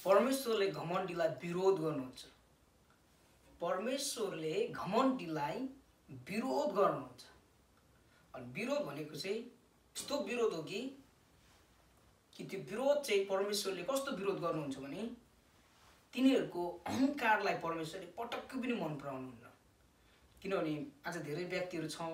परमेश्वरले घमण्डीलाई विरोध गर्नुहुन्छ। परमेश्वरले घमण्डीलाई विरोध गर्नुहुन्छ। अनि विरोध भनेको चाहिँ यस्तो विरोध हो कि त्यो विरोध चाहिँ परमेश्वरले कस्तो विरोध गर्नुहुन्छ भने तिनीहरूको अहंकारलाई परमेश्वरले पटक्कै पनि मन पराउनुहुन्न। किनभने आज धेरै व्यक्तिहरू छन्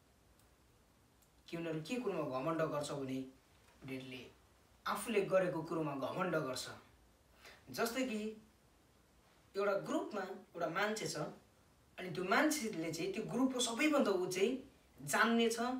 कि उनीहरू के कुरोमा घमण्ड गर्छ भने उनीहरूले आफूले गरेको कुरोमा घमण्ड गर्छ। जस्तै कि एउटा ग्रुपमा एउटा मान्छे छ अनि त्यो मान्छेले चाहिँ त्यो ग्रुपको सबैभन्दा ऊ चाहिँ जान्ने छ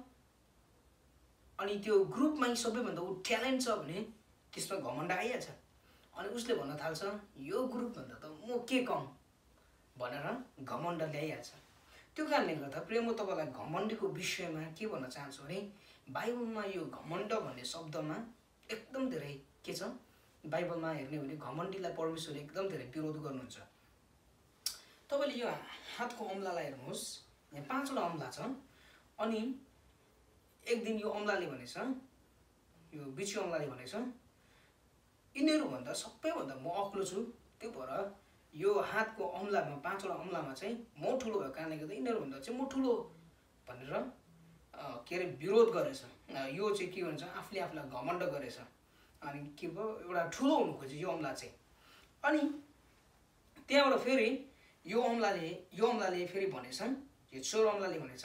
अनि त्यो ग्रुपमा सबैभन्दा ऊ ट्यालेन्ट छ भने त्यसमा घमण्ड आइहाल्छ। अनि उसले भन्न थाल्छ यो ग्रुपभन्दा त म के कम भनेर घमण्ड ल्याइहाल्छ। त्यो कारणले गर्दा प्रिय म तपाईँलाई घमण्डको विषयमा के भन्न चाहन्छु भने बाइबलमा यो घमण्ड भन्ने शब्दमा एकदम धेरै के छ, बाइबलमा हेर्ने हो भने घमण्डीलाई परमेश्वरले एकदम धेरै विरोध गर्नुहुन्छ। तपाईँले यो हातको औँलालाई हेर्नुहोस्, यहाँ 5 वटा औँला छ अनि एक दिन यो औँलाले भनेछ, यो बिची औँलाले भनेछ यिनीहरूभन्दा सबैभन्दा म अग्लो छु, त्यो भएर यो हातको औँलामा 5 वटा औँलामा चाहिँ म ठुलो भएको कारणले गर्दा यिनीहरूभन्दा चाहिँ म ठुलो भनेर के अरे विरोध गरेछ। यो चाहिँ के भन्छ आफूले आफूलाई घमण्ड गरेछ अनि के भयो एउटा ठुलो हुनु खोज्यो यो औँला चाहिँ। अनि त्यहाँबाट फेरि यो औँलाले फेरि भनेछ, यो चोर औँलाले भनेछ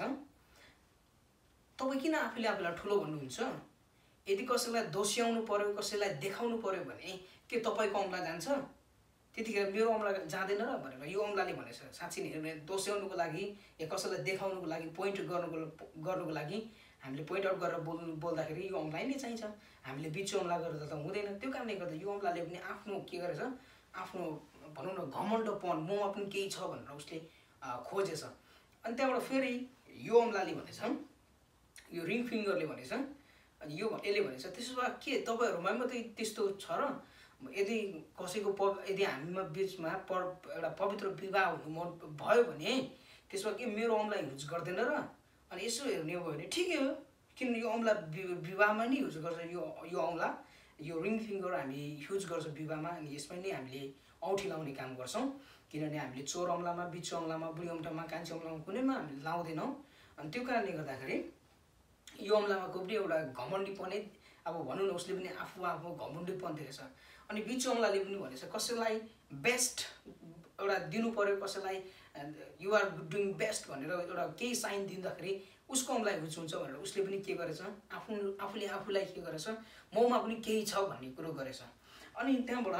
तपाईँ किन आफूले आफूलाई ठुलो भन्नुहुन्छ? यदि कसैलाई दोस्याउनु पर्यो, कसैलाई देखाउनु पर्यो भने के तपाईँको औँला जान्छ? त्यतिखेर मेरो औँला जाँदैन र भनेर यो औँलाले भनेछ। साँच्चै नै दोस्याउनुको लागि या कसैलाई देखाउनुको लागि पोइन्ट गर्नुको लागि हामीले पोइन्ट आउट गरेर बोल्दाखेरि यो औँला नै चाहिन्छ। हामीले बिच औँला गरेर त हुँदैन। त्यो कारणले गर्दा यो औँलाले पनि आफ्नो के गरेछ, आफ्नो भनौँ न घमण्डपन ममा पनि केही छ भनेर उसले खोजेछ। अनि त्यहाँबाट फेरि यो औँलाले भनेछ, यो रिङ फिङ्गरले भनेछ, अनि यो यसले भनेछ त्यसो भए के तपाईँहरूमा मात्रै त्यस्तो छ र? यदि कसैको यदि हामीमा बिचमा एउटा पवित्र विवाह हुनु भयो भने त्यसमा के मेरो औँला युज गर्दैन र? अनि यसो हेर्ने भयो भने ठिकै हो, किन यो औँला विवाहमा नै युज गर्छ। यो औँला यो रिङ फिङ्गर हामी युज गर्छौँ विवाहमा अनि यसमा नै हामीले औँठी लाउने काम गर्छौँ। किनभने हामीले चोर औँलामा, बिच औँलामा, बुढी औँलामा, कान्छी औँलामा कुनैमा हामीले लाउँदैनौँ। अनि त्यो कारणले गर्दाखेरि यो औँलामा पनि एउटा घमण्डीपनै अब भनौँ न उसले पनि आफू घमण्डीपन देखेछ। अनि बिच औँलाले पनि भनेछ कसैलाई बेस्ट एउटा दिनु पर्यो, कसैलाई युआर डुइङ बेस्ट भनेर एउटा केही साइन दिँदाखेरि उसको औँला युज हुन्छ भनेर उसले पनि के गरेछ, आफूले आफूलाई के गरेछ ममा पनि केही छ भन्ने कुरो गरेछ। अनि त्यहाँबाट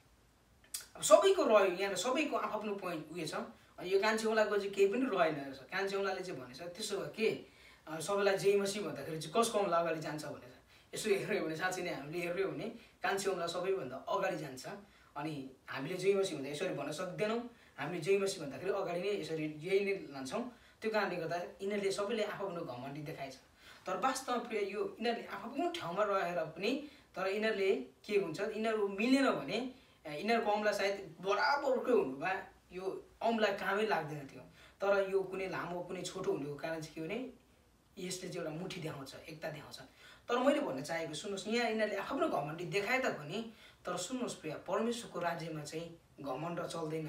सबैको रह्यो, यहाँ सबैको आफ्नो पोइन्ट उयो छ। अनि यो कान्छी औँलाको चाहिँ केही पनि रहेन रहेछ। कान्छी औँलाले चाहिँ भनेछ त्यसो भए के सबैलाई जय मसी भन्दाखेरि चाहिँ कसको औँला अगाडि जान्छ भनेर यसो हेऱ्यो भने साँच्चै नै हामीले हेऱ्यो भने कान्छी औँला सबैभन्दा अगाडि जान्छ। अनि हामीले जय मसी भन्दा यसरी भन्न सक्दैनौँ, हामीले जय मसी भन्दाखेरि अगाडि नै यसरी यही नै लान्छौँ। त्यो कारणले गर्दा यिनीहरूले सबैले आफ्नो घमण्डी देखाएछ। तर वास्तवमा प्रिय यो यिनीहरूले आफ्नो ठाउँमा रहेर पनि तर यिनीहरूले के हुन्छ, यिनीहरू मिलेन भने यिनीहरूको औँला सायद बराबरकै हुनु भए यो औँला कामै लाग्दैन थियो। तर यो कुनै लामो कुनै छोटो हुनुको कारण चाहिँ के भने यसले चाहिँ एउटा मुठी देखाउँछ, एकता देखाउँछ। तर मैले भन्न चाहेको सुन्नुहोस्, यहाँ यिनीहरूले आफ्नो घमण्डी देखाए तापनि तर सुन्नुहोस् प्रिय परमेश्वरको राज्यमा चाहिँ घमण्ड चल्दैन।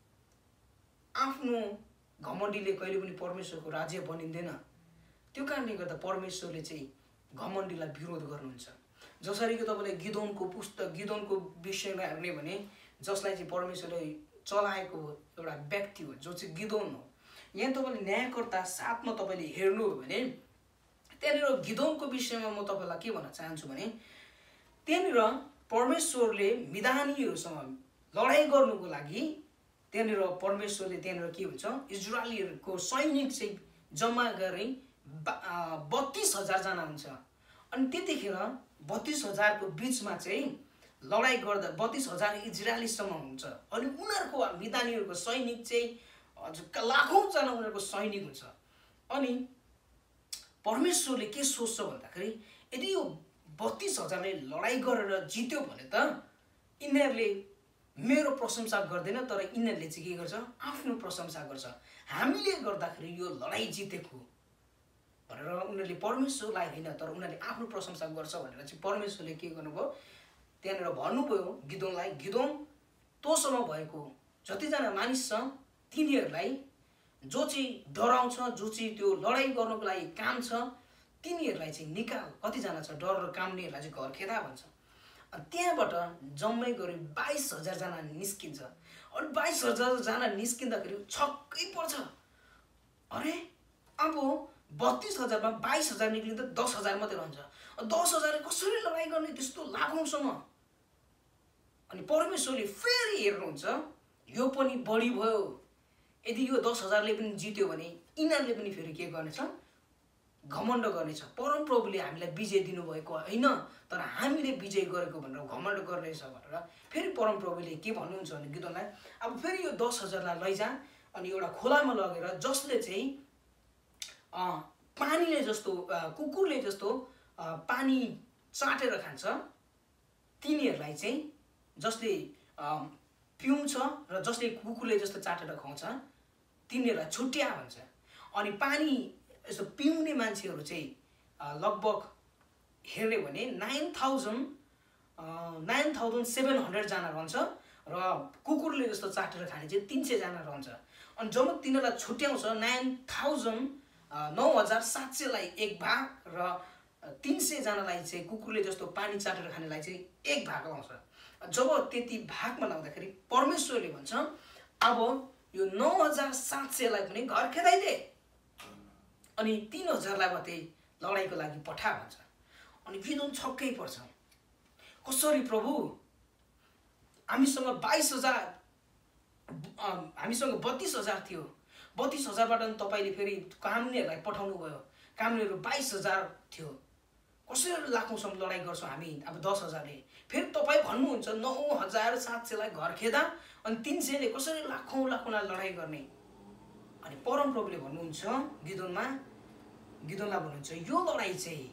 आफ्नो घमण्डीले कहिले पनि परमेश्वरको राज्य बनिँदैन। त्यो कारणले गर्दा परमेश्वरले चाहिँ घमण्डीलाई विरोध गर्नुहुन्छ। जसरी कि तपाईँले गिदोनको विषयमा हेर्ने भने जसलाई चाहिँ परमेश्वरले चलाएको एउटा व्यक्ति हो जो चाहिँ गिदोन हो। यहाँ तपाईँले न्यायकर्ता 7 मा तपाईँले हेर्नु हो भने त्यहाँनिर गिदोनको विषयमा म तपाईँलाई के भन्न चाहन्छु भने त्यहाँनिर परमेश्वरले मिदानीहरूसँग लडाइँ गर्नुको लागि त्यहाँनिर परमेश्वरले त्यहाँनिर के हुन्छ इजरायलीहरूको सैनिक चाहिँ जम्मा गरी 32,000 जना हुन्छ। अनि त्यतिखेर 32,000 को बिचमा चाहिँ लडाइँ गर्दा 32,000 इजरायलीसम्म हुन्छ। अनि उनीहरूको मिदानीहरूको सैनिक चाहिँ लाखौँ जना उनीहरूको सैनिक हुन्छ। अनि परमेश्वरले के सोच्छ भन्दाखेरि यदि यो 32,000ले लडाइँ गरेर जित्यो भने त यिनीहरूले मेरो प्रशंसा गर्दैन, तर यिनीहरूले चाहिँ के गर्छ आफ्नो प्रशंसा गर्छ। हामीले गर्दाखेरि यो लडाइँ जितेको भनेर उनीहरूले परमेश्वरलाई होइन तर उनीहरूले आफ्नो प्रशंसा गर्छ भनेर चाहिँ परमेश्वरले के गर्नुभयो त्यहाँनिर भन्नुभयो गिदोनलाई, गिदोन तँसँग भएको जतिजना मानिस छ तिनीहरूलाई जो चाहिँ डराउँछ, जो चाहिँ त्यो लडाइँ गर्नको लागि काम छ तिनीहरूलाई चाहिँ निकाल। कतिजना छ डर र कामनेहरूलाई चाहिँ घर खेदा भन्छ। त्यहाँबाट जम्मै गरी 22,000 जना निस्किन्छ। अनि 22,000 जना निस्किँदाखेरि छक्कै पर्छ, अरे अब 32,000 मा 22,000 निक्लिँदा 10,000 मात्रै रहन्छ। 10,000 कसरी लडाइँ गर्ने त्यस्तो लाखौँसम्म? अनि परमेश्वरले फेरि हेर्नुहुन्छ, यो पनि बढी भयो। यदि यो 10,000ले पनि जित्यो भने यिनीहरूले पनि फेरि के गर्नेछ? घमण्ड गर्नेछ। परमप्रभुले हामीलाई विजय दिनुभएको होइन, तर हामीले विजय गरेको भनेर घमण्ड गर्नेछ भनेर फेरि परमप्रभुले के भन्नुहुन्छ भने गिदोनलाई, अब फेरि यो 10,000लाई लैजा अनि एउटा खोलामा लगेर जसले चाहिँ पानीले जस्तो कुकुरले जस्तो पानी चाटेर खान्छ तिनीहरूलाई चाहिँ, जसले पिउँछ र जसले कुकुरले जस्तो चाटेर खुवाउँछ तिनीहरूलाई छुट्या भन्छ। अनि पानी यस्तो पिउने मान्छेहरू चाहिँ लगभग हेर्ने भने 9,700 जना रहन्छ र कुकुरले जस्तो चाटेर खाने चाहिँ 300 जना रहन्छ। अनि जब तिनीहरूलाई छुट्याउँछ 9,700लाई एक भाग र 300 जनालाई चाहिँ कुकुरले जस्तो पानी चाटेर खानेलाई चाहिँ एक भाग लाउँछ। जब त्यति भागमा लाउँदाखेरि परमेश्वरले भन्छ अब यो 9,700लाई पनि घर खेदाइदे अनि 3,000लाई मात्रै लडाइँको लागि पठा भन्छ। अनि गिदोन छक्कै पर्छ, कसरी प्रभु? हामीसँग 22,000 हामीसँग 32,000 थियो, 32,000बाट पनि तपाईँले फेरि कामनेहरूलाई पठाउनु भयो, कामनेहरू 22,000 थियो, कसरी लाखौँसम्म लडाइँ गर्छौँ हामी अब 10,000ले? फेरि तपाईँ भन्नुहुन्छ 9,700लाई घर खेदा अनि 300ले कसरी लाखौँलाई लडाइँ गर्ने? अनि परमप्रभुले भन्नुहुन्छ गिदोनलाई भन्नुहुन्छ यो लडाइँ चाहिँ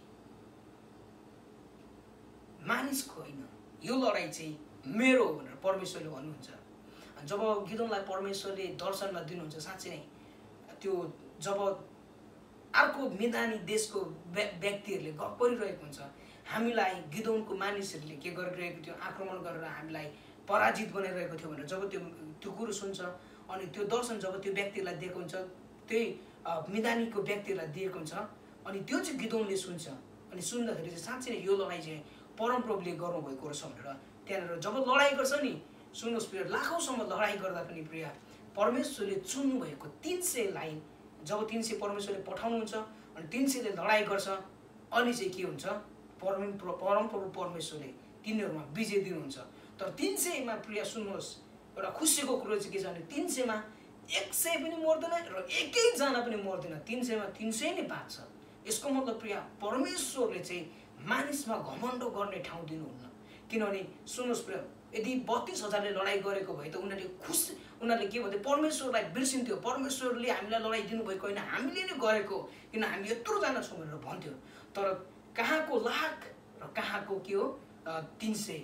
मानिसको होइन, यो लडाइँ चाहिँ मेरो हो भनेर परमेश्वरले भन्नुहुन्छ। जब गिदोनलाई परमेश्वरले दर्शनमा दिनुहुन्छ साँच्चै नै त्यो जब अर्को मैदानी देशको व्यक्तिहरूले गफ गरिरहेको हुन्छ, हामीलाई गिदोनको मानिसहरूले के गरिरहेको थियो, आक्रमण गरेर हामीलाई पराजित बनाइरहेको थियो भनेर जब त्यो कुरो सुन्छ अनि त्यो दर्शन जब त्यो व्यक्तिलाई दिएको हुन्छ, त्यही मैदानीको व्यक्तिलाई दिएको हुन्छ अनि त्यो चाहिँ गिदोनले सुन्छ। अनि सुन्दाखेरि चाहिँ साँच्चै नै यो लडाइँ चाहिँ परमप्रभुले गर्नुभएको रहेछ भनेर त्यहाँनिर जब लडाइँ गर्छ नि, सुन्नुहोस् प्रिय, लाखौँसम्म लडाइँ गर्दा पनि प्रिय परमेश्वरले चुन्नुभएको 300लाई जब 300 परमेश्वरले पठाउनुहुन्छ अनि 300ले लडाइँ गर्छ अनि चाहिँ के हुन्छ? परमप्रभु परमेश्वरले तिनीहरूमा विजय दिनुहुन्छ। तर 300मा प्रिय सुन्नुहोस्, एउटा खुसीको कुरो चाहिँ के छ भने 300मा 100 पनि मर्दैन र एकैजना पनि मर्दैन, 300मा 300 नै बाँच्छ। यसको मतलब प्रिय परमेश्वरले चाहिँ मानिसमा घमण्ड गर्ने ठाउँ दिनुहुन्न। किनभने सुन्नुहोस् प्रिय, यदि 32,000ले लडाइँ गरेको भए त उनीहरूले के भन्थ्यो? परमेश्वरलाई बिर्सिन्थ्यो, परमेश्वरले हामीलाई लडाइँ दिनुभएको होइन, हामीले नै गरेको, किन हामी यत्रोजना छौँ भनेर भन्थ्यो। तर कहाँको लाख र कहाँको के हो 300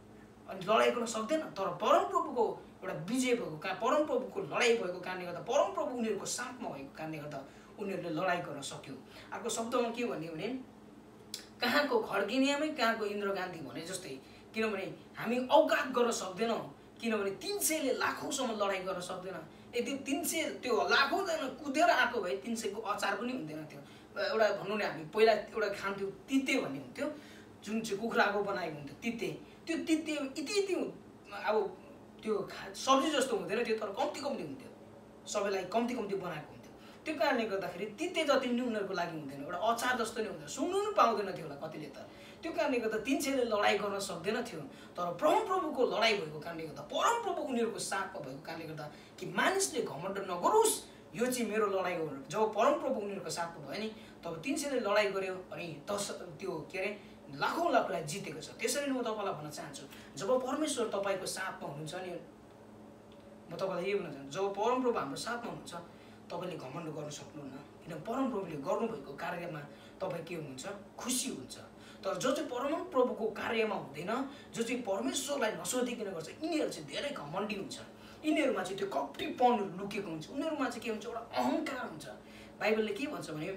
अनि लडाइँ गर्न सक्दैन। तर परमप्रभुको एउटा विजय भएको परमप्रभुको लडाइँ भएको कारणले गर्दा, परमप्रभु उनीहरूको साथमा भएको कारणले गर्दा उनीहरूले लडाइँ गर्न सक्यो। अर्को शब्दमा के भन्यो भने कहाँको खड्गिनियामै कहाँको इन्द्र गान्धी भने जस्तै, किनभने हामी औकात गर्न सक्दैनौँ, किनभने 300ले लाखौँसम्म लडाइँ गर्न सक्दैन। यदि 300 त्यो लाखौँजना कुदेर आएको भए 300को अचार पनि हुँदैन थियो। एउटा भनौँ न, हामी पहिला एउटा खान्थ्यौँ तिते भन्ने हुन्थ्यो, जुन चाहिँ कुखुराको बनाएको हुन्थ्यो तिते, त्यो तिते यति अब त्यो सब्जी जस्तो हुँदैन थियो, तर कम्ती हुन्थ्यो, सबैलाई कम्ती बनाएको हुन्थ्यो। त्यो कारणले गर्दाखेरि तिते जति पनि उनीहरूको लागि हुँदैन, एउटा अचार जस्तो नै हुँदैन, सुन्नु पनि पाउँदैन थियो होला कतिले त। त्यो कारणले गर्दा 300ले लडाइँ गर्न सक्दैन थियो। तर परमप्रभुको लडाइँ भएको कारणले गर्दा, परमप्रभु उनीहरूको साथमा भएको कारणले गर्दा कि मानिसले घमण्ड नगरोस्, यो चाहिँ मेरो लडाइँ हो। जब परमप्रभु उनीहरूको साथमा भयो नि, तब 300ले लडाइँ गर्यो अनि त्यो के अरे लाखौँलाई जितेको छ। त्यसरी नै म तपाईँलाई भन्न चाहन्छु, जब परमेश्वर तपाईँको साथमा हुनुहुन्छ नि, म तपाईँलाई यही भन्न चाहन्छु, जब परमप्रभु हाम्रो साथमा हुनुहुन्छ तपाईँले घमण्ड गर्न सक्नुहुन्न, किन परमप्रभुले गर्नुभएको कार्यमा तपाईँ के हुनुहुन्छ? खुसी हुन्छ। तर जो चाहिँ परमप्रभुको कार्यमा हुँदैन, जो चाहिँ परमेश्वरलाई नसोधिकन गर्छ, यिनीहरू चाहिँ धेरै घमण्डी हुन्छ। यिनीहरूमा चाहिँ त्यो कपटीपन लुकेको हुन्छ, उनीहरूमा चाहिँ के हुन्छ? एउटा अहङ्कार हुन्छ। बाइबलले के भन्छ भने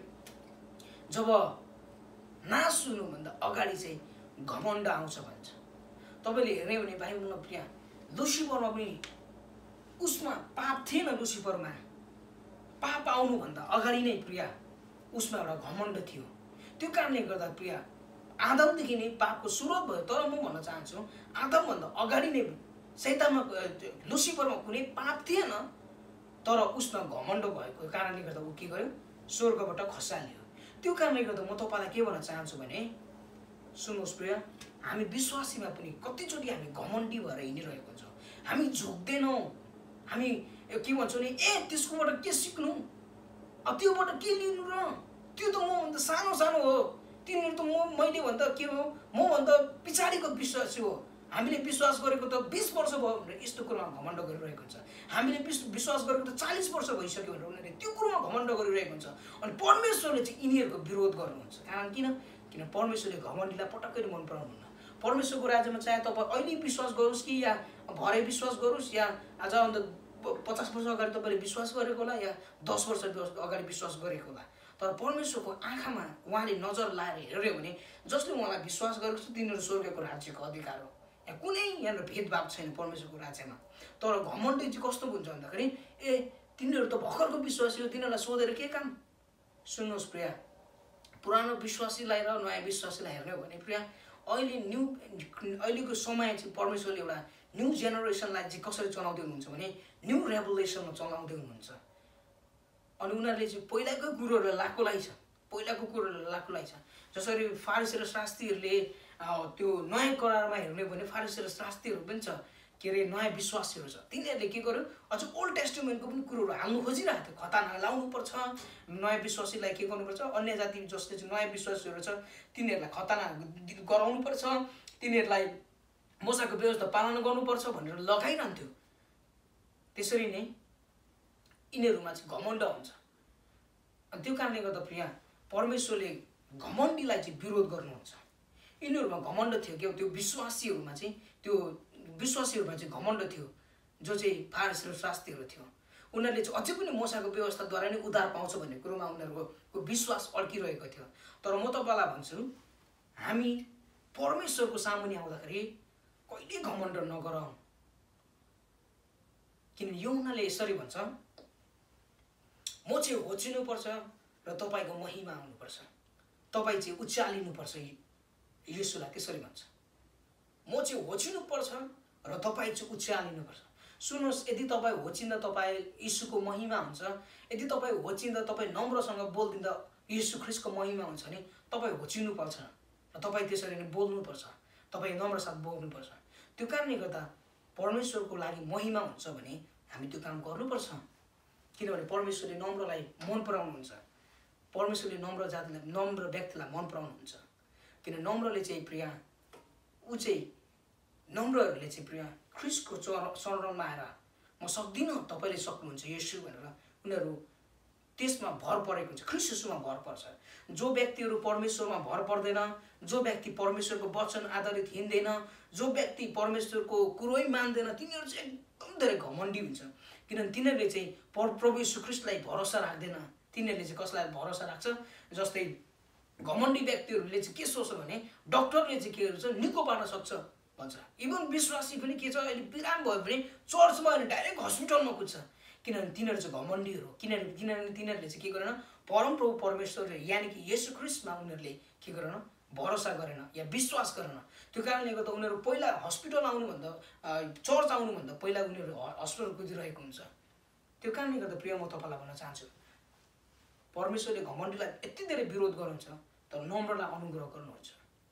जब नाश हुनुभन्दा अगाडि चाहिँ घमण्ड आउँछ भन्छ। तपाईँले हेर्ने भने भाइ बहन प्रिय लुसिफरमा पनि उसमा पाप थिएन। लुसिफरमा पाप आउनुभन्दा अगाडि नै प्रिय उसमा एउटा घमण्ड थियो। त्यो कारणले गर्दा प्रिय आदमदेखि नै पापको सुरुवात भयो। तर म भन्न चाहन्छु आदमभन्दा अगाडि नै शैतानमा लुसिफरमा कुनै पाप थिएन, तर उसमा घमण्ड भएको कारणले गर्दा ऊ के गर्यो, स्वर्गबाट खसालियो। त्यो कारणले गर्दा म तपाईँलाई के भन्न चाहन्छु भने सुन्नुहोस् प्रिय, हामी विश्वासीमा पनि कतिचोटि हामी घमण्डी भएर हिँडिरहेको हुन्छौँ। हामी झुक्दैनौँ, हामी के भन्छौँ नि, त्यसकोबाट के सिक्नु, त्योबाट के लिनु र, त्यो त मभन्दा सानो सानो हो, तिनीहरू त मैले भन्दा के हो, मभन्दा पछाडिको विश्वासी हो। हामीले विश्वास गरेको त 20 वर्ष भयो भनेर यस्तो कुरामा घमण्ड गरिरहेको हुन्छ। हामीले विश्वास गरेको त 40 वर्ष भइसक्यो भनेर उनीहरूले त्यो कुरोमा घमण्ड गरिरहेको हुन्छ। अनि परमेश्वरले चाहिँ यिनीहरूको विरोध गर्नुहुन्छ। कारण किन परमेश्वरले घमण्डीलाई पटक्कै मन पराउनुहुन्न। परमेश्वरको राज्यमा चाहे तपाईँ अहिले विश्वास गरोस् कि या भरे विश्वास गरोस् या आज अन्त 50 वर्ष अगाडि तपाईँले विश्वास गरेको होला या 10 वर्ष अगाडि विश्वास गरेको होला, तर परमेश्वरको आँखामा उहाँले नजर लाएर हेऱ्यो भने जसले उहाँलाई विश्वास गरेको छ तिनीहरू स्वर्गको राज्यको अधिकार हो। यहाँ कुनै यहाँनिर भेदभाव छैन परमेश्वरको राज्यमा। तर घमण्डी चाहिँ कस्तो हुन्छ भन्दाखेरि तिनीहरू त भर्खरको विश्वासी हो, तिनीहरूलाई सोधेर के काम। सुन्नुहोस् प्रिय, पुरानो विश्वासीलाई र नयाँ विश्वासीलाई हेर्ने हो भने प्रिय अहिलेको समय चाहिँ परमेश्वरले एउटा न्यू जेनेरेसनलाई चाहिँ कसरी चलाउँदै हुनुहुन्छ भने न्यू रेभोल्युसनमा चलाउँदै हुनुहुन्छ। अनि उनीहरूले चाहिँ पहिलाको कुरोहरूलाई लाकुलाई छ। जसरी फारिसी र शास्त्रीहरूले त्यो नयाँ करारमा हेर्ने भने फारिसी र शास्त्रीहरू पनि छ, के अरे नयाँ विश्वासीहरू छ। तिनीहरूले के गर्यो, अझ ओल्ड टेस्टामेन्टको पनि कुरोहरू हाल्नु खोजिरहेको थियो। खतना लाउनुपर्छ, नयाँ विश्वासीलाई के गर्नुपर्छ, अन्य जाति जसले चाहिँ नयाँ विश्वासीहरू छ तिनीहरूलाई खतना गराउनुपर्छ, तिनीहरूलाई मोसाको व्यवस्था पालन गर्नुपर्छ भनेर लगाइरहन्थ्यो। त्यसरी नै यिनीहरूमा चाहिँ घमण्ड हुन्छ। अनि त्यो कारणले गर्दा प्रिय परमेश्वरले घमण्डीलाई चाहिँ विरोध गर्नुहुन्छ। यिनीहरूमा घमण्ड थियो क्या, त्यो विश्वासीहरूमा चाहिँ घमण्ड थियो, जो चाहिँ फारिसी र शास्त्रीहरू थियो। उनीहरूले चाहिँ अझै पनि मोसाको व्यवस्थाद्वारा नै उद्धार पाउँछ भन्ने कुरोमा उनीहरूको विश्वास अड्किरहेको थियो। तर म तपाईँलाई भन्छु, हामी परमेश्वरको सामुन्ने आउँदाखेरि कहिले घमण्ड नगरौँ। किनभने यूहन्नाले यसरी भन्छ, म चाहिँ होचिनुपर्छ र तपाईँको महिमा आउनुपर्छ, तपाईँ चाहिँ उचालिनुपर्छ। येशूलाई त्यसरी भन्छ, म चाहिँ होचिनुपर्छ र तपाईँ चाहिँ उचालिनुपर्छ। सुन्नुहोस्, यदि तपाईँ होचिँदा तपाईँ येशूको महिमा हुन्छ, यदि तपाईँ होचिँदा तपाईँ नम्रसँग बोलिदिँदा येशू ख्रीष्टको महिमा हुन्छ भने तपाईँ होचिनुपर्छ र तपाईँ त्यसरी नै बोल्नुपर्छ, तपाईँ नम्र साथ बोल्नुपर्छ। त्यो कारणले गर्दा परमेश्वरको लागि महिमा हुन्छ भने हामी त्यो काम गर्नुपर्छ। किनभने परमेश्वरले नम्रलाई मन पराउनुहुन्छ, परमेश्वरले नम्र जातिलाई, नम्र व्यक्तिलाई मन पराउनुहुन्छ। किन नम्रले चाहिँ प्रिय नम्रहरूले चाहिँ प्रिय ख्रीष्टको चरणमा आएर म सक्दिनँ, तपाईँले सक्नुहुन्छ येशू भनेर उनीहरू त्यसमा भर परेको हुन्छ, ख्रीष्ट येशूमा भर पर्छ। जो व्यक्तिहरू परमेश्वरमा भर पर्दैन, जो व्यक्ति परमेश्वरको वचन आधारित हिँड्दैन, जो व्यक्ति परमेश्वरको कुरै मान्दैन, तिनीहरू चाहिँ एकदम धेरै घमण्डी हुन्छ। किनभने तिनीहरूले चाहिँ प्रभु येशू ख्रीष्टलाई भरोसा राख्दैन। तिनीहरूले चाहिँ कसलाई भरोसा राख्छ, जस्तै घमण्डी व्यक्तिहरूले चाहिँ के सोच्छ भने डक्टरले चाहिँ के गर्छ, निको पार्न सक्छ भन्छ। इभन विश्वासी पनि के छ, अहिले बिराम भयो भने चर्चमा होइन डाइरेक्ट हस्पिटलमा कुद्छ। किनभने तिनीहरू चाहिँ घमण्डीहरू, किनभने तिनीहरूले चाहिँ के गरेन, परमप्रभु परमेश्वर यानि कि येशू ख्रीष्टमा उनीहरूले के गरेन, भरोसा गरेन या विश्वास गरेन। त्यो कारणले गर्दा उनीहरू पहिला हस्पिटल आउनुभन्दा चर्च आउनुभन्दा पहिला उनीहरू हस्पिटल कुदिरहेको हुन्छ। त्यो कारणले गर्दा प्रिय म तपाईँलाई भन्न चाहन्छु, परमेश्वरले घमण्डीलाई यति धेरै विरोध गर्नुहुन्छ तर नम्रलाई अनुग्रह गर्नुहुन्छ।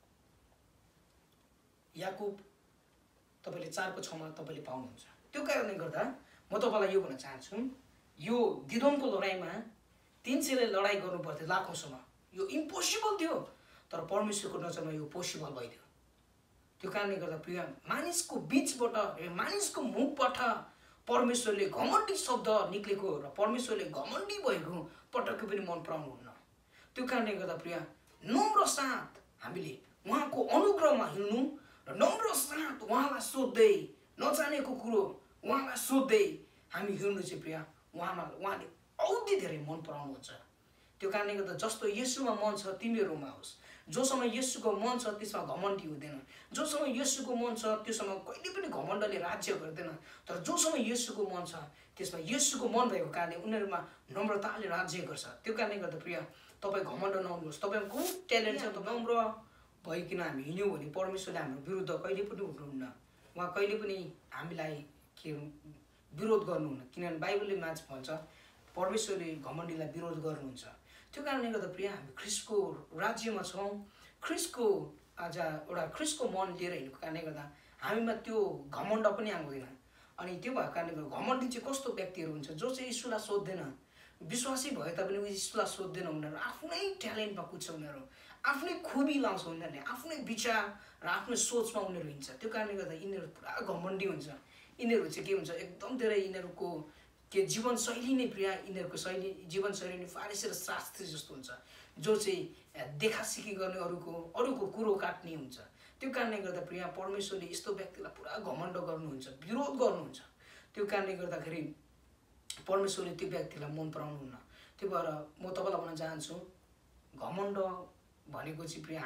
याकुब तपाईँले 4:6 तपाईँले पाउनुहुन्छ। त्यो कारणले गर्दा म तपाईँलाई यो भन्न चाहन्छु, यो गिदोनको लडाइँमा 300ले लडाइँ गर्नु पर्थ्यो लाखौँसम्म, यो इम्पोसिबल थियो, तर परमेश्वरको नजरमा यो पोसिबल भइदियो। त्यो कारणले गर्दा प्रिय मानिसको बिचबाट, मानिसको मुखबाट परमेश्वरले घमण्डी शब्द निक्लेको र परमेश्वरले घमण्डी भएको पटक्कै पनि मन पराउनुहुन्न। त्यो कारणले गर्दा प्रिय नम्र साथ हामीले उहाँको अनुग्रहमा हिँड्नु र नम्र साथ उहाँलाई सोध्दै, नजानेको कुरो उहाँलाई सोध्दै हामी हिँड्नु चाहिँ प्रिय उहाँले औधी धेरै मन पराउनुहुन्छ। त्यो कारणले गर्दा जस्तो येशूमा मन छ तिमीहरूमा होस्, जोसँग येशूको मन छ त्यसमा घमण्डी हुँदैन, जोसँग येशूको मन छ त्योसँग कहिले पनि घमण्डले राज्य गर्दैन। तर जोसँग येशूको मन छ त्यसमा येशूको मन भएको कारणले उनीहरूमा नम्रताले राज्य गर्छ। त्यो कारणले गर्दा प्रिय तपाईँ घमण्ड नहुनुहोस्। तपाईँको कुन ट्यालेन्ट छ त नम्र भइकन हामी हिँड्यौँ भने परमेश्वरले हाम्रो विरुद्ध कहिले पनि उठ्नुहुन्न, उहाँ कहिले पनि हामीलाई के विरोध गर्नुहुन्न, किनभने बाइबलले मात्र भन्छ परमेश्वरले घमण्डीलाई विरोध गर्नुहुन्छ। त्यो कारणले गर्दा प्रिय हामी ख्रिस्टको राज्यमा छौँ, ख्रिस्टको आज एउटा ख्रिस्टको मन लिएर हिँडेको कारणले गर्दा हामीमा त्यो घमण्ड पनि आउँदैन। अनि त्यो भएको कारणले गर्दा घमण्डी चाहिँ कस्तो व्यक्तिहरू हुन्छ जो चाहिँ यीशुलाई सोध्दैन, विश्वासी भए तापनि यीशुलाई सोध्दैन। उनीहरू आफ्नै ट्यालेन्टमा कुद्छ, उनीहरू आफ्नै खुबी लाउँछ, उनीहरूले आफ्नै विचार र आफ्नो सोचमा उनीहरू हिँड्छ। त्यो कारणले गर्दा यिनीहरू पुरा घमण्डी हुन्छ। यिनीहरू चाहिँ के हुन्छ एकदम धेरै यिनीहरूको के जीवनशैली नै प्रिय यिनीहरूको जीवनशैली नै फारिसी र शास्त्री जस्तो हुन्छ, जो चाहिँ देखासिखी गर्ने अरूको कुरो काट्ने हुन्छ। त्यो कारणले गर्दा प्रिय परमेश्वरले यस्तो व्यक्तिलाई पुरा घमण्ड गर्नुहुन्छ, विरोध गर्नुहुन्छ। त्यो कारणले गर्दाखेरि परमेश्वरले त्यो व्यक्तिलाई मन पराउनुहुन्न। त्यो भएर म तपाईँलाई भन्न चाहन्छु घमण्ड भनेको चाहिँ प्रिय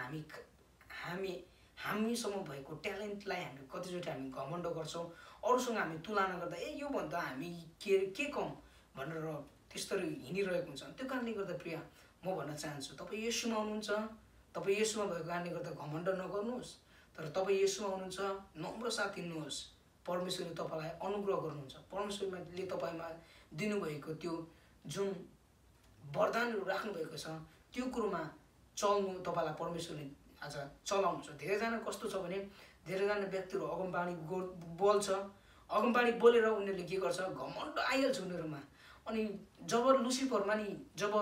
हामीसँग भएको ट्यालेन्टलाई हामी कतिचोटि हामी घमण्ड गर्छौँ, अरूसँग हामी तुलना गर्दा योभन्दा हामी के कम भनेर त्यस्तरी हिँडिरहेको हुन्छ। त्यो कारणले गर्दा प्रिय म भन्न चाहन्छु तपाईँ येशूमा हुनुहुन्छ, तपाईँ येशूमा भएको कारणले गर्दा घमण्ड नगर्नुहोस्, तर तपाईँ येशूमा हुनुहुन्छ नम्र साथ हिँड्नुहोस्। परमेश्वरले तपाईँलाई अनुग्रह गर्नुहुन्छ। परमेश्वरले तपाईँमा दिनुभएको त्यो जुन वरदानहरू राख्नुभएको छ त्यो कुरोमा चल्नु तपाईँलाई परमेश्वरले आज चलाउनुहुन्छ। धेरैजना कस्तो छ भने धेरैजना व्यक्तिहरू अगमबाणी बोल्छ, अगमबाणी बोलेर उनीहरूले के गर्छ घमण्ड आइहाल्छ उनीहरूमा। अनि जब लुसिफरमा नि जब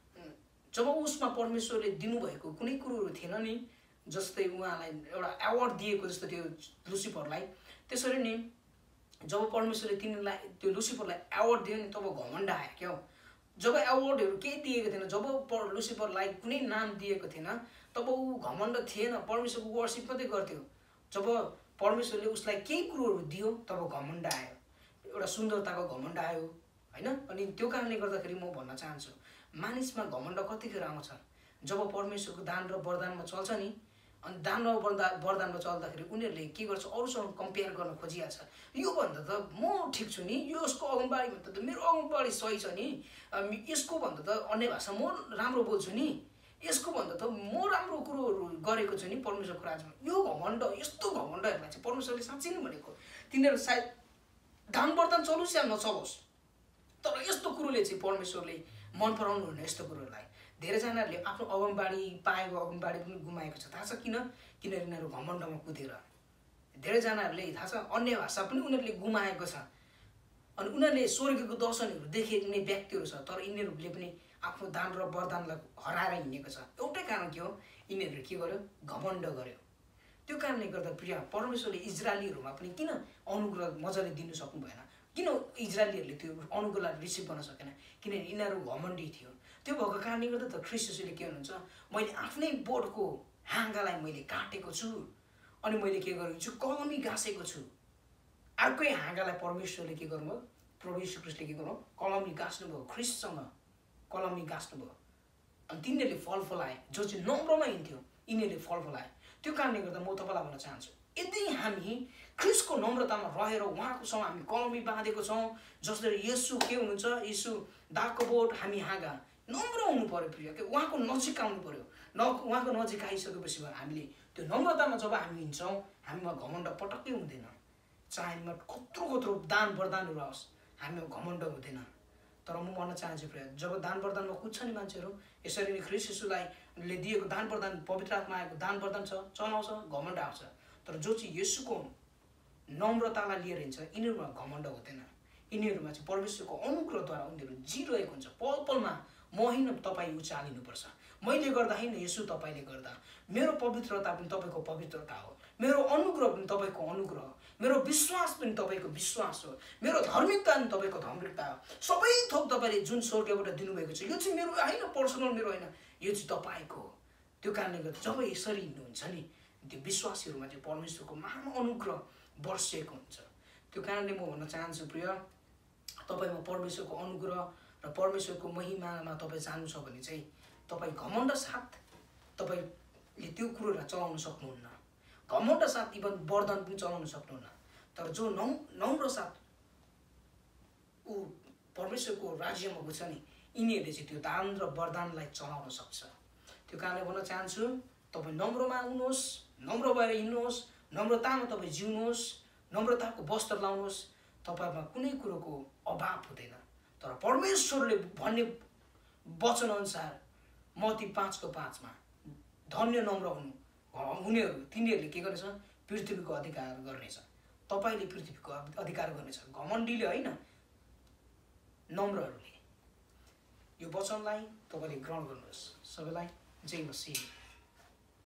उसमा परमेश्वरले दिनुभएको कुनै कुरोहरू थिएन नि, जस्तै उहाँलाई एउटा एवार्ड दिएको जस्तो त्यो लुसिफरलाई, त्यसरी नै जब परमेश्वरले तिनीलाई त्यो लुसिफरलाई एवार्ड दियो नि तब घमण्ड आयो क्या। जब एवार्डहरू केही दिएको थिएन, जब लुसिफरलाई कुनै नाम दिएको थिएन तब ऊ घमण्ड थिएन, परमेश्वरको वर्सिप मात्रै गर्थ्यो। जब परमेश्वरले उसलाई केही कुरोहरू दियो तब घमण्ड आयो, एउटा सुन्दरताको घमण्ड आयो होइन। अनि त्यो कारणले गर्दाखेरि म भन्न चाहन्छु मानिसमा घमण्ड कतिखेर आउँछ जब परमेश्वरको दान र वरदानमा चल्छ नि। अनि दान र वरदानमा चल्दाखेरि उनीहरूले के गर्छ अरूसँग कम्पेयर गर्न खोजिहाल्छ, योभन्दा त म ठिक छु नि, यसको अगमबाडीभन्दा त मेरो अगमबाडी सही छ नि, यसको भन्दा त अन्य भाषा म राम्रो बोल्छु नि, यसको भन्दा त म राम्रो कुरोहरू गरेको छु नि परमेश्वरको राज्यमा। यो घमण्ड यस्तो घमण्डहरूलाई चाहिँ परमेश्वरले साँच्चै नै भनेको तिनीहरू सायद दान वरदान चलोस् या नचलोस्, तर यस्तो कुरोले चाहिँ परमेश्वरले मन पराउनुहुन्न। यस्तो कुरोहरूलाई धेरैजनाहरूले आफ्नो अगमबाडी पाएको अगमबाडी पनि गुमाएको छ। थाहा छ किन? किनभने उनीहरू घमण्डमा कुदेर। धेरैजनाहरूले थाहा छ अन्य भाषा पनि उनीहरूले गुमाएको छ, अनि उनीहरूले स्वर्गको दर्शनहरू देखेने व्यक्तिहरू छ, तर यिनीहरूले पनि आफ्नो दान र वरदानलाई हराएर हिँडेको छ। एउटै कारण के हो, यिनीहरूले के गर्यो घमण्ड गर्यो। त्यो कारणले गर्दा प्रिय परमेश्वरले इजरायलीहरूमा पनि किन अनुग्रह मजाले दिनु सक्नु भएन, किन इजरायलीहरूले त्यो अनुग्रहलाई रिसिभ गर्न सकेन, किनभने यिनीहरू घमण्डी थियो। त्यो भएको कारणले गर्दा त ख्रीष्ट येशूले के भन्नुहुन्छ, मैले आफ्नै बोटको हाँगालाई मैले काटेको छु अनि मैले के गरेको छु कलमी गाँसेको छु। अर्कै हाँगालाई परमेश्वरले के गर्नुभयो, प्रभु यीशु ख्रीष्टले के गर्नुभयो कलमी गाँच्नुभयो, ख्रीष्टसँग कलमी गाँच्नुभयो। अनि तिनीहरूले फल फलाए, जो चाहिँ नम्रमा हिँड्थ्यो यिनीहरूले फल फलाए। त्यो कारणले गर्दा म तपाईँलाई भन्न चाहन्छु यदि हामी ख्रीष्टको नम्रतामा रहेर उहाँकोसँग हामी कलमी बाँधेको छौँ, जसरी येशू के हुनुहुन्छ, येशू दागको बोट हामी हाँगा, नम्र हुनु पर्यो प्रिय, कि उहाँको नजिक आउनु पर्यो। उहाँको नजिक आइसकेपछि हामीले त्यो नम्रतामा जब हामी हिँड्छौँ हामीमा घमण्ड पटक्कै हुँदैन। चाहे हामीमा कत्रो दान वरदानहरू आओस् हामीमा घमण्ड हुँदैन। तर म भन्न चाहन्छु प्रिय, जब दान वरदानमा कुद्छ नि मान्छेहरू, यसरी नै ख्रीष्ट येशूलाई दिएको दान वरदान पवित्र आत्मा आएको दान वरदान छ, चलाउँछ, घमण्ड आउँछ। तर जो चाहिँ येशूको नम्रतालाई लिएर हिँड्छ यिनीहरूमा घमण्ड हुँदैन। यिनीहरूमा चाहिँ परमेश्वरको अनुग्रहद्वारा उनीहरू जिरहेको हुन्छ। पल पलमा म होइन तपाईँ उचालिनुपर्छ, मैले गर्दा होइन येशू तपाईँले गर्दा, मेरो पवित्रता पनि तपाईँको पवित्रता हो, मेरो अनुग्रह पनि तपाईँको अनुग्रह हो, मेरो विश्वास पनि तपाईँको विश्वास हो, मेरो धार्मिकता पनि तपाईँको धार्मिकता हो। सबै थोक तपाईँले जुन स्वर्गबाट दिनुभएको छ यो चाहिँ मेरो होइन, पर्सनल मेरो होइन, यो चाहिँ तपाईँको हो। त्यो कारणले गर्दा जब यसरी हिँड्नुहुन्छ नि त्यो विश्वासीहरूमा चाहिँ परमेश्वरको महान अनुग्रह वर्षिएको हुन्छ। त्यो कारणले म भन्न चाहन्छु प्रिय, तपाईँमा परमेश्वरको अनुग्रह र परमेश्वरको महिमामा तपाईँ जानु छ भने चाहिँ तपाईँ घमण्ड साथ तपाईँ त्यो कुरोलाई चलाउन सक्नुहुन्न। घमण्ड साथ इभन वरदान पनि चलाउन सक्नुहुन्न। तर जो नम्र साथ ऊ परमेश्वरको राज्यमा गएको छ नि, यिनीहरूले चाहिँ त्यो दान र वरदानलाई चलाउन सक्छ। त्यो कारणले भन्न चाहन्छु, तपाईँ नम्रमा आउनुहोस्, नम्र भएर हिँड्नुहोस्, नम्रतामा तपाईँ जिउनुहोस्, नम्रताको वस्त्र लाउनुहोस्, तपाईँमा कुनै कुरोको अभाव हुँदैन। तर परमेश्वरले भन्ने वचनअनुसार मत्ती 5:5 धन्य नम्र हुनेहरू तिनीहरूले के गर्नेछ? पृथ्वीको अधिकार गर्नेछ। तपाईँले पृथ्वीको अधिकार गर्नेछ, घमण्डीले होइन, नम्रहरूले। यो वचनलाई तपाईँले ग्रहण गर्नुहोस्। सबैलाई जय मसीह।